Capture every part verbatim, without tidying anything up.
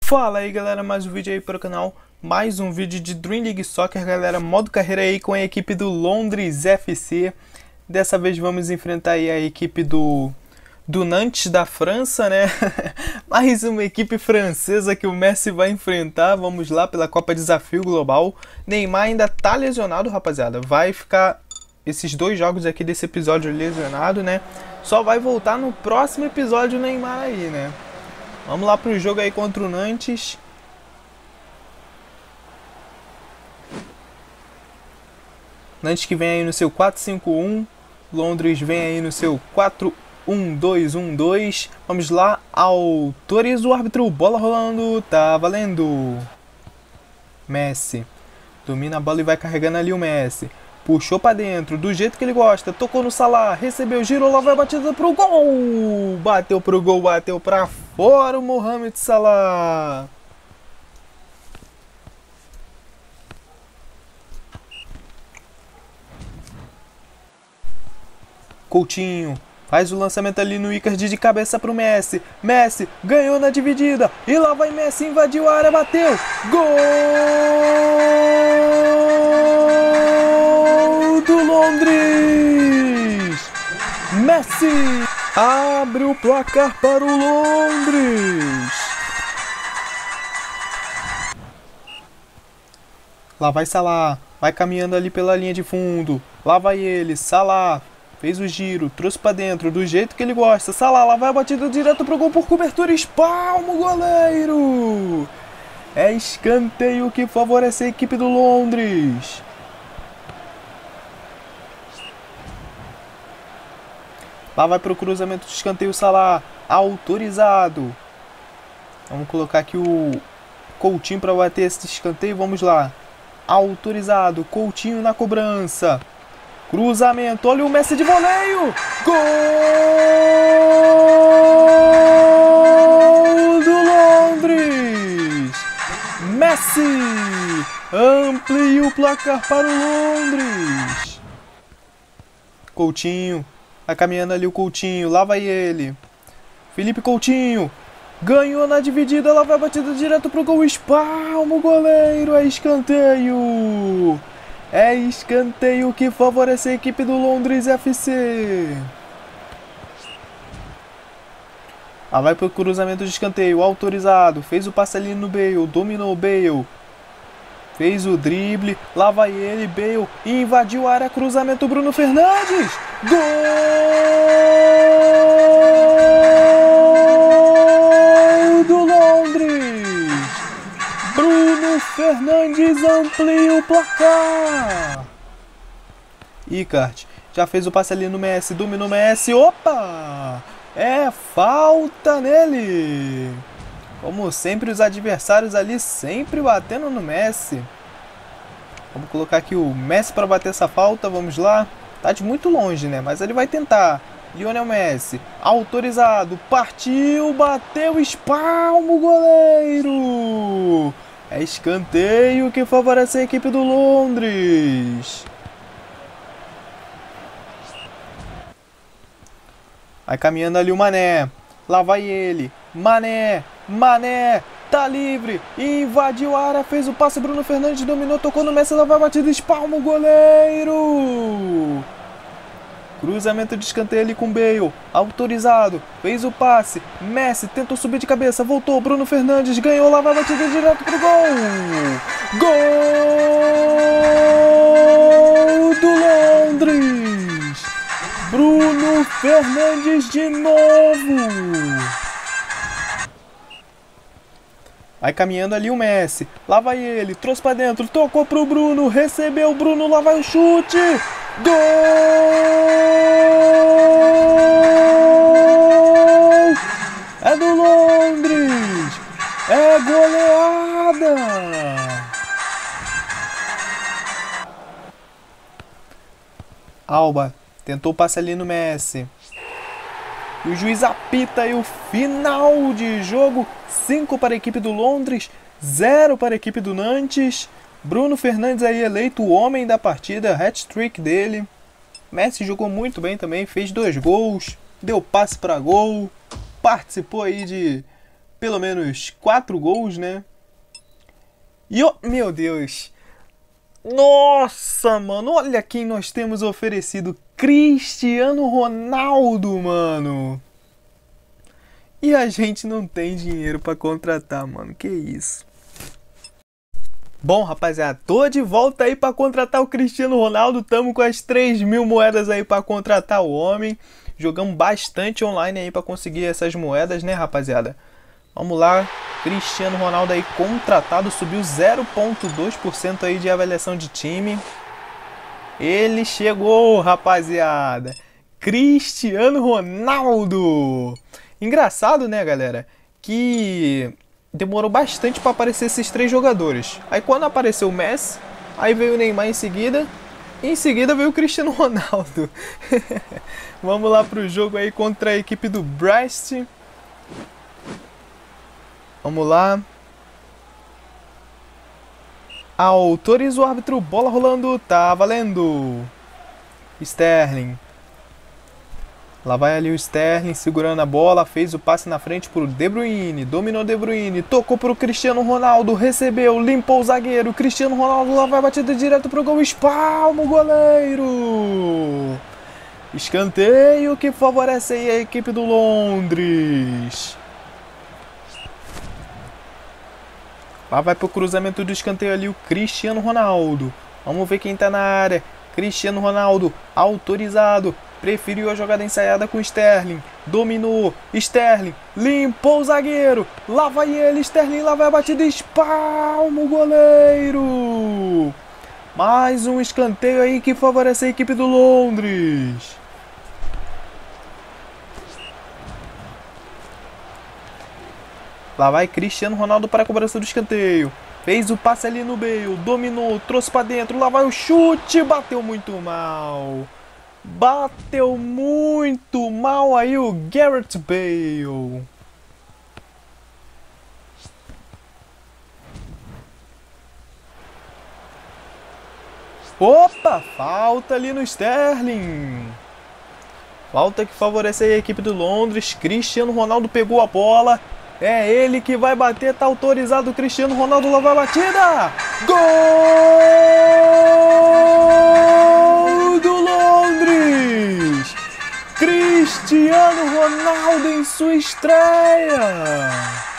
Fala aí galera, mais um vídeo aí para o canal, mais um vídeo de Dream League Soccer galera, modo carreira aí com a equipe do Londres F C. Dessa vez vamos enfrentar aí a equipe do, do Nantes da França, né? Mais uma equipe francesa que o Messi vai enfrentar, vamos lá pela Copa Desafio Global. Neymar ainda tá lesionado rapaziada, vai ficar esses dois jogos aqui desse episódio lesionado, né? Só vai voltar no próximo episódio o Neymar aí, né? Vamos lá pro jogo aí contra o Nantes. Nantes que vem aí no seu quatro cinco um. Londres vem aí no seu quatro um dois um dois. Vamos lá, autoriza o árbitro. Bola rolando, tá valendo. Messi. Domina a bola e vai carregando ali o Messi. Puxou pra dentro, do jeito que ele gosta. Tocou no Salah, recebeu, girou, lá vai a batida pro gol. Bateu pro gol, bateu pra fora o Mohamed Salah. Coutinho faz o lançamento ali no Icardi de cabeça pro Messi. Messi ganhou na dividida. E lá vai Messi, invadiu a área, bateu. Gol do Londres. Messi abre o placar para o Londres. Lá vai Salah, vai caminhando ali pela linha de fundo. Lá vai ele, Salah. Fez o giro, trouxe pra dentro, do jeito que ele gosta. Salah, lá vai a batida direto pro gol por cobertura. Espalma o goleiro. É escanteio que favorece a equipe do Londres. Lá vai pro cruzamento de escanteio, Salah. Autorizado. Vamos colocar aqui o Coutinho para bater esse escanteio. Vamos lá. Autorizado. Coutinho na cobrança. Cruzamento, olha o Messi de voleio! Gol do Londres! Messi amplia o placar para o Londres. Coutinho, tá caminhando ali o Coutinho, lá vai ele. Felipe Coutinho, ganhou na dividida, lá vai a batida direto pro gol, espalma o goleiro, é escanteio! É escanteio que favorece a equipe do Londres F C. Ah, vai pro cruzamento de escanteio, autorizado. Fez o passe ali no Bale, dominou o Bale. Fez o drible, lá vai ele, Bale. Invadiu a área, cruzamento Bruno Fernandes. Gol do Londres. Bruno Fernandes amplia o placar. Icardi já fez o passe ali no Messi, dominou o Messi. Opa! É falta nele. Como sempre, os adversários ali sempre batendo no Messi. Vamos colocar aqui o Messi para bater essa falta. Vamos lá. Tá de muito longe, né? Mas ele vai tentar. Lionel Messi, autorizado. Partiu, bateu, espalma o goleiro. É escanteio que favorece a equipe do Londres. Vai caminhando ali o Mané. Lá vai ele. Mané. Mané. Tá livre. Invadiu a área. Fez o passe. Bruno Fernandes dominou. Tocou no Messi. Lá vai a batida. Espalma o goleiro. Cruzamento de escanteio ali com Bale. Autorizado. Fez o passe. Messi tentou subir de cabeça. Voltou. Bruno Fernandes ganhou. Lá vai a batida direto pro gol. Gol do Londres. Bruno Fernandes de novo. Vai caminhando ali o Messi. Lá vai ele. Trouxe pra dentro. Tocou pro Bruno. Recebeu o Bruno. Lá vai o chute. Gol! É do Londres! É goleada! Alba tentou passe ali no Messi. E o juiz apita aí o final de jogo. cinco para a equipe do Londres, zero para a equipe do Nantes. Bruno Fernandes aí eleito o homem da partida, hat-trick dele. Messi jogou muito bem também, fez dois gols, deu passe para gol, participou aí de pelo menos quatro gols, né? E, oh, meu Deus... Nossa, mano, olha quem nós temos oferecido. Cristiano Ronaldo, mano. E a gente não tem dinheiro pra contratar, mano. Que isso. Bom, rapaziada, tô de volta aí pra contratar o Cristiano Ronaldo. Tamo com as três mil moedas aí pra contratar o homem. Jogamos bastante online aí pra conseguir essas moedas, né, rapaziada? Vamos lá, Cristiano Ronaldo aí contratado, subiu zero vírgula dois por cento aí de avaliação de time. Ele chegou, rapaziada. Cristiano Ronaldo. Engraçado, né, galera, que demorou bastante para aparecer esses três jogadores. Aí quando apareceu o Messi, aí veio o Neymar em seguida, e em seguida veio o Cristiano Ronaldo. Vamos lá pro jogo aí contra a equipe do Brest. Vamos lá. Autoriza o árbitro, bola rolando, tá valendo. Sterling. Lá vai ali o Sterling segurando a bola, fez o passe na frente pro De Bruyne, dominou De Bruyne, tocou pro Cristiano Ronaldo, recebeu, limpou o zagueiro, Cristiano Ronaldo lá vai batida direto pro gol, espalma o goleiro. Escanteio que favorece aí a equipe do Londres. Lá vai pro cruzamento do escanteio ali o Cristiano Ronaldo. Vamos ver quem tá na área. Cristiano Ronaldo, autorizado. Preferiu a jogada ensaiada com Sterling. Dominou. Sterling, limpou o zagueiro. Lá vai ele, Sterling, lá vai a batida. Espalma o goleiro. Mais um escanteio aí que favorece a equipe do Londres. Lá vai Cristiano Ronaldo para a cobrança do escanteio. Fez o passe ali no Bale. Dominou, trouxe para dentro. Lá vai o chute. Bateu muito mal. Bateu muito mal aí o Gareth Bale. Opa, falta ali no Sterling. Falta que favorece aí a equipe do Londres. Cristiano Ronaldo pegou a bola. É ele que vai bater, tá autorizado o Cristiano Ronaldo, lá vai a batida! Gol do Londres! Cristiano Ronaldo em sua estreia!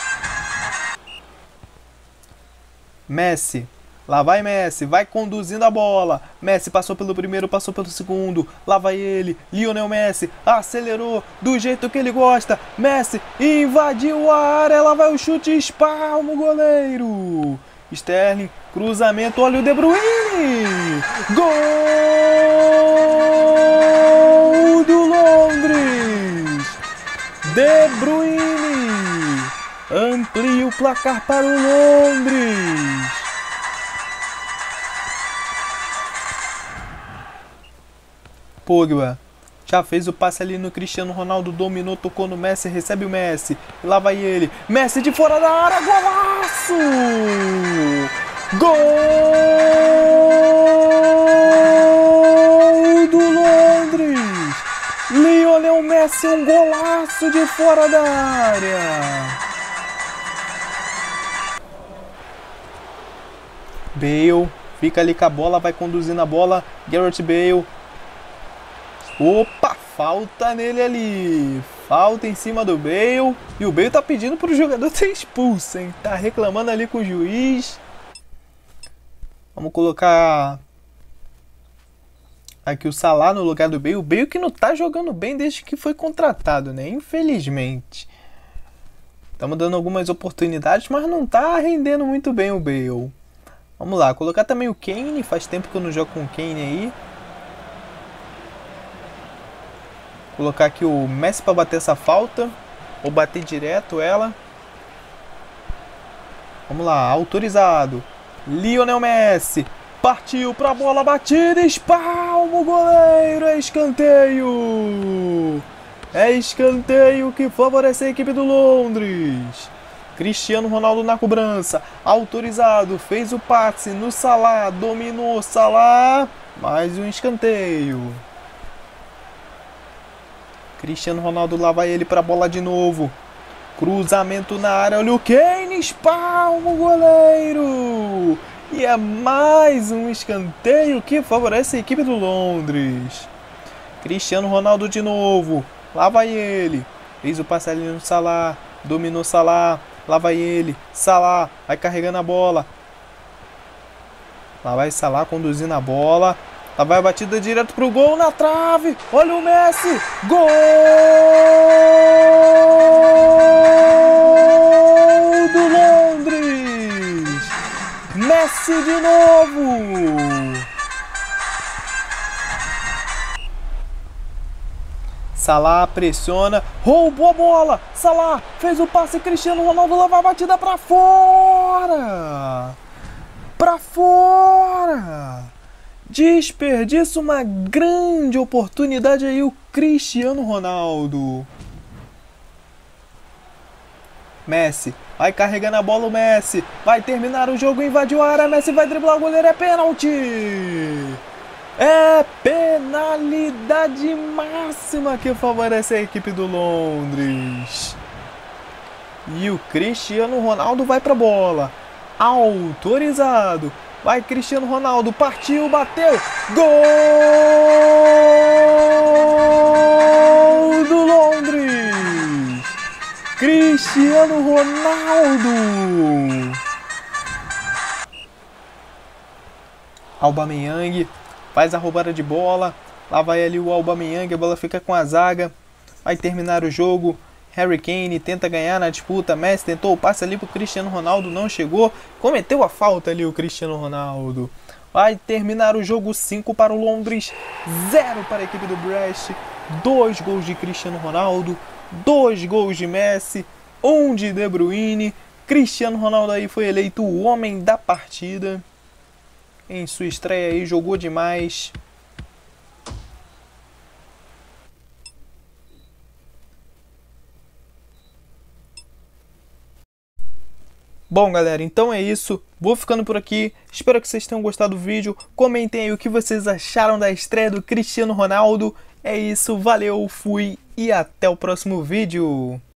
Messi. Lá vai Messi, vai conduzindo a bola. Messi passou pelo primeiro, passou pelo segundo. Lá vai ele, Lionel Messi, acelerou do jeito que ele gosta. Messi invadiu a área, lá vai o chute, espalma o goleiro. Sterling, cruzamento, olha o De Bruyne. Gol do Londres. De Bruyne amplia o placar para o Londres. Pogba já fez o passe ali no Cristiano Ronaldo, dominou, tocou no Messi, recebe o Messi, e lá vai ele, Messi de fora da área, golaço! Gol do Londres! Lionel Messi, um golaço de fora da área! Bale fica ali com a bola, vai conduzindo a bola, Gareth Bale. Opa, falta nele ali. Falta em cima do Bale. E o Bale tá pedindo pro jogador ser expulso, hein? Tá reclamando ali com o juiz. Vamos colocar aqui o Salah no lugar do Bale. O Bale que não tá jogando bem desde que foi contratado, né? Infelizmente. Estamos dando algumas oportunidades, mas não tá rendendo muito bem o Bale. Vamos lá, colocar também o Kane. Faz tempo que eu não jogo com o Kane aí. Colocar aqui o Messi para bater essa falta. Ou bater direto ela. Vamos lá, autorizado. Lionel Messi. Partiu para a bola batida. Espalma o goleiro. É escanteio. É escanteio que favorece a equipe do Londres. Cristiano Ronaldo na cobrança. Autorizado. Fez o passe no Salah. Dominou Salah. Mais um escanteio. Cristiano Ronaldo lá vai ele para a bola de novo. Cruzamento na área, olha o Kane, espalma o goleiro. E é mais um escanteio que favorece a equipe do Londres. Cristiano Ronaldo de novo, lá vai ele. Fez o passe ali no Salah, dominou Salah, lá vai ele. Salah, vai carregando a bola. Lá vai Salah conduzindo a bola. Lá vai a batida direto pro gol, na trave. Olha o Messi. Gol do Londres. Messi de novo. Salah pressiona. Roubou a bola. Salah fez o passe. Cristiano Ronaldo leva a batida pra fora. Pra fora. Desperdiça uma grande oportunidade aí o Cristiano Ronaldo. Messi, vai carregando a bola o Messi. Vai terminar o jogo, invadiu a área. Messi vai driblar o goleiro, é pênalti. É penalidade máxima que favorece a equipe do Londres. E o Cristiano Ronaldo vai pra bola. Autorizado. Vai Cristiano Ronaldo, partiu, bateu, gol do Londres, Cristiano Ronaldo. Aubameyang faz a roubada de bola, lá vai ali o Aubameyang, a bola fica com a zaga, vai terminar o jogo. Harry Kane tenta ganhar na disputa, Messi tentou o passe ali pro Cristiano Ronaldo, não chegou, cometeu a falta ali o Cristiano Ronaldo. Vai terminar o jogo, cinco para o Londres, zero para a equipe do Brest, dois gols de Cristiano Ronaldo, dois gols de Messi, um de De Bruyne. Cristiano Ronaldo aí foi eleito o homem da partida, em sua estreia aí jogou demais. Bom galera, então é isso, vou ficando por aqui, espero que vocês tenham gostado do vídeo, comentem aí o que vocês acharam da estreia do Cristiano Ronaldo, é isso, valeu, fui e até o próximo vídeo!